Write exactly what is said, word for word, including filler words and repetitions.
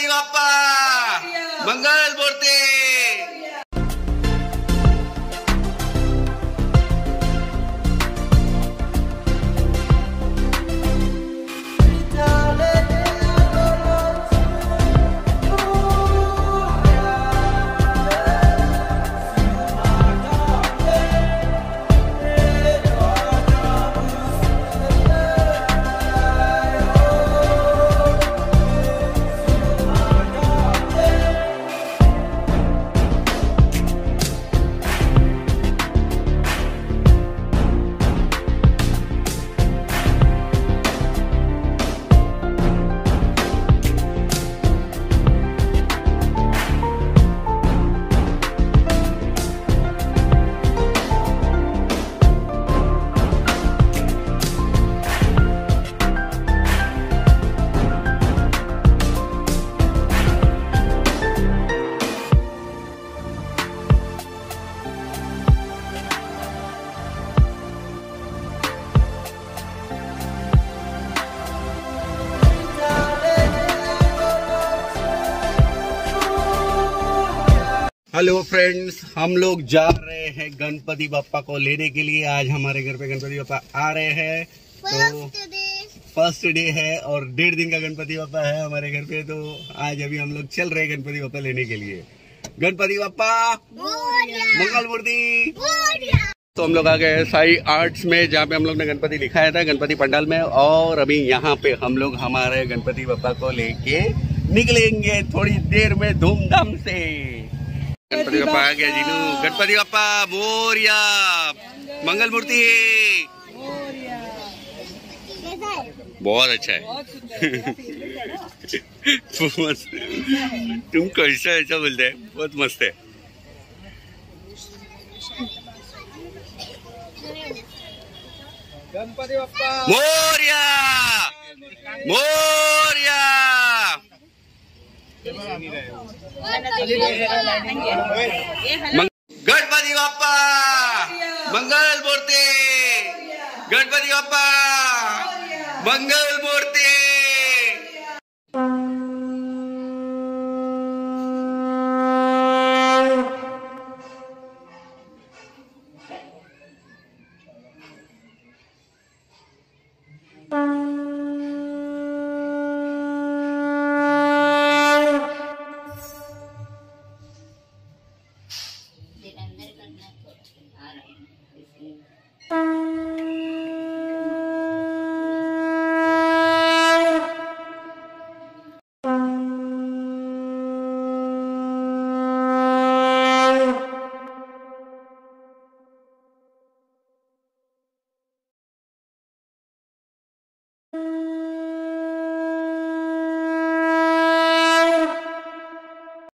Ganpati Bappa Mangal Murti. Hello friends, हम लोग जा रहे हैं गणपति बाप्पा को लेने के लिए। आज हमारे घर पे गणपति बाप्पा आ रहे हैं, तो फर्स्ट डे है और डेढ़ दिन का गणपति बाप्पा है हमारे घर पे। तो आज अभी हम लोग चल रहे हैं गणपति बाप्पा लेने के लिए। गणपति बाप्पा मंगल मूर्ति। तो हम लोग आ गए हैं साई आर्ट्स में, जहाँ पे हम लोग ने गणपति दिखाया था गणपति पंडाल में। और अभी यहाँ पे हम लोग हमारे गणपति बाप्पा को लेके निकलेंगे थोड़ी देर में धूमधाम से। गणपति बाप्पा आ गया जीनू। गणपति बाप्पा मोरिया मंगल मूर्ति। बहुत अच्छा है। तुम कैसा ऐसा बोलते हैं, बहुत मस्त है। गणपति बाप्पा मोरिया मोरिया। गणपति बाप्पा मंगल मूर्ति। गणपति बाप्पा मंगल मूर्ति।